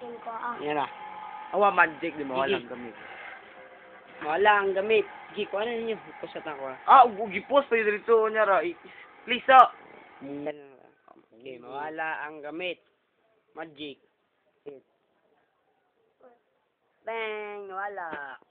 Tingin ko ah. Yan na. Awa, magic, di mo walang gamit. Wala ang gamit. Gi ko ano ninyo? Pusat ako ah. Ah, gipos pa yung dito niya ra. Please, ah. Okay, mawala ang gamit. Magic. Bang, wala.